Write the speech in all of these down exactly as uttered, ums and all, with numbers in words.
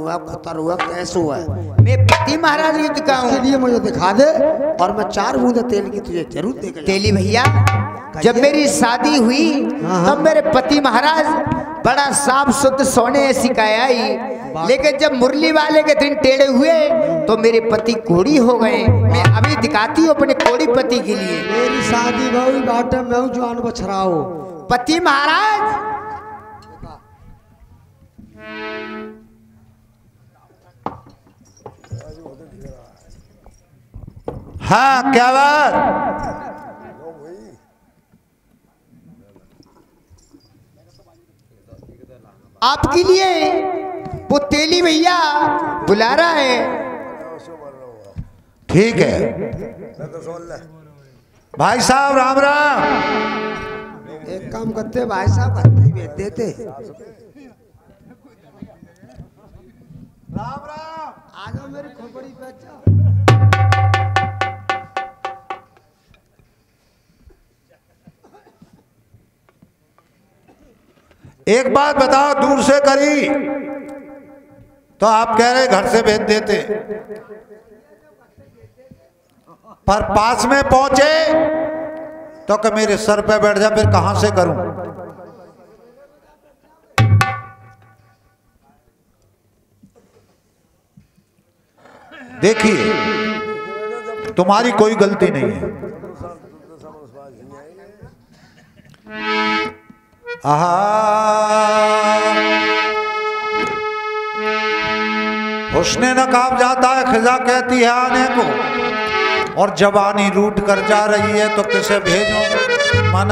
हुआ, खुतर हुआ, कैसे हुआ है। मैं पति महाराज युद्ध का हूँ, लिए मुझे दिखा दे और मैं चार बूंद तेल की तुझे जरूर देगा। तेली भैया, जब मेरी शादी हुई तब मेरे पति महाराज बड़ा साफ शुद्ध सोने ऐसी कायाई, लेकिन जब मुरली वाले के दिन टेढ़े हुए तो मेरे पति कोड़ी हो गए। मैं अभी दिखाती हूँ अपने कोड़ी पति के लिए। मेरी शादी बहु बाटे मैं हूँ जवान बछड़ा हो। पति महाराज हाँ, क्या बात? आपके लिए वो तेली भैया बुला रहा है। ठीक है भाई साहब, राम राम। एक काम करते भाई साहब, हत्ती भेज देते। राम राम। आ जाओ मेरी खोपड़ी पे जाओ। एक बात बताओ, दूर से करी तो आप कह रहे घर से भेज देते, पर पास में पहुंचे तो कि मेरे सर पे बैठ जा, फिर कहां से करूं? देखिए, तुम्हारी कोई गलती नहीं है। आहा, हुस्ने नकाब जाता है, खिजा कहती है आने को, और जवानी रूठ कर जा रही है तो किसे भेजूं मना।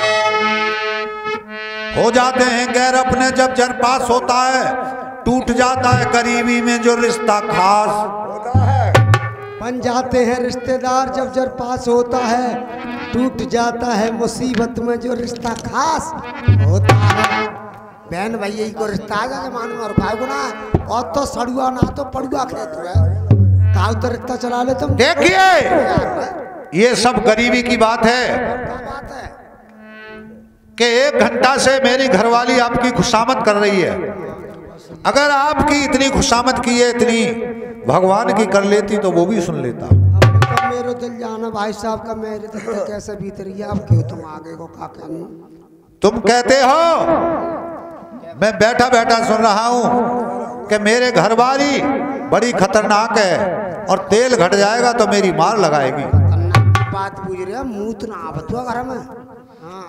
हो जाते हैं गैर अपने जब जर पास होता है, टूट जाता है करीबी में जो रिश्ता खास होता है। बन जाते हैं रिश्तेदार जब जर पास होता है, टूट जाता है मुसीबत में जो रिश्ता खास होता है। बहन भैया को रिश्ता आ जाए मान और भाई गुना, और तो सड़ुआ ना तो पड़ुआ खेत है, काउ तो रिश्ता चला ले तुम। देखिए, ये सब गरीबी की बात है। क्या बात है कि एक घंटा से मेरी घरवाली आपकी खुशामद कर रही है। अगर आपकी इतनी खुशामद की है, इतनी भगवान की कर लेती तो वो भी सुन लेता। अब मेरे दिल जाना भाई साहब का, मेरे दिल पे कैसे बीत रही है। अब क्यों तुम आगे को का कहूं? तुम कहते हो, मैं बैठा बैठा सुन रहा हूं कि मेरे घरवाली बड़ी खतरनाक है और तेल घट जाएगा तो मेरी मार लगाएगी। खतरनाक की बात पूछ रहे हैं, मुंह तो ना बतुआ घर में। हाँ,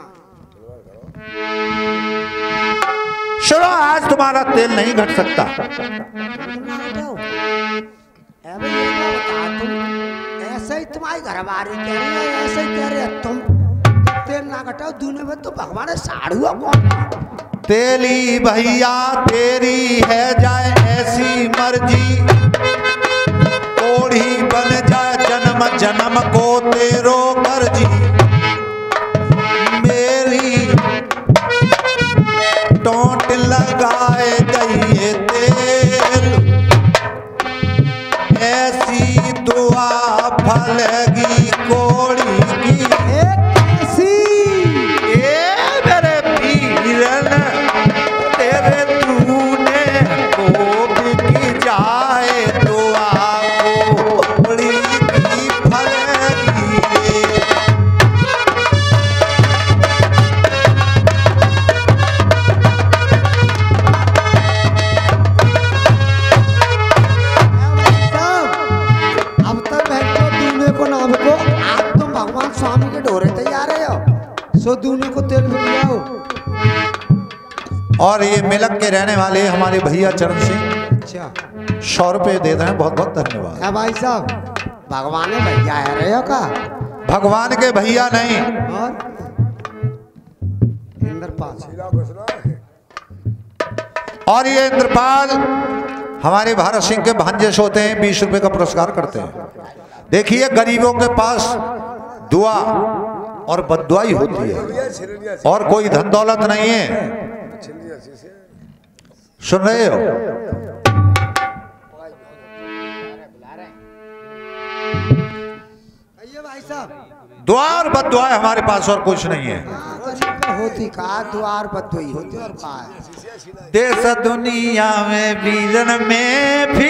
सुनो, आज तुम्हारा तेल नहीं घट सकता। ऐसे ही तुम्हारी घरवाली कह रही है, ऐसे ही कह रहे हैं तुम। तेल ना घटाओ दूने में तो भगवान साड़ुआ कौन? तेली भैया तेरी है जाए ऐसी मर्जी, कोढ़ी बन जाए जन्म जन्म को तेरो मर्जी। मेरी टोंट लगाए गई तेल, ऐसी दुआ फलेगी कोड़ी की। ऐसी ए मेरे पीरन, तेरे तूने को बिक जाए दुआ कोड़ी की फलेगी। स्वामी के ढोरे तैयार है, सो दूने को तेल मिल जाओ। और ये मिलक के रहने वाले हमारे भैया चरण सिंह, अच्छा, सौ रुपये दे रहे हैं, बहुत बहुत धन्यवाद। क्या भाई साहब, भगवान भैया है रहे हो का? भगवान के भैया नहीं, और इंद्रपाल। और ये इंद्रपाल हमारे भारत सिंह के भांजे होते हैं, बीस रुपए का पुरस्कार करते हैं। देखिए, गरीबों के पास दुआ और बद्दुआई होती है और कोई धन दौलत नहीं है। सुन रहे हो? भाई साहब, दुआ और बद्दुआ हमारे पास और कुछ नहीं है। होती का द्वार बदोई होती और का देश दुनिया में बीजन में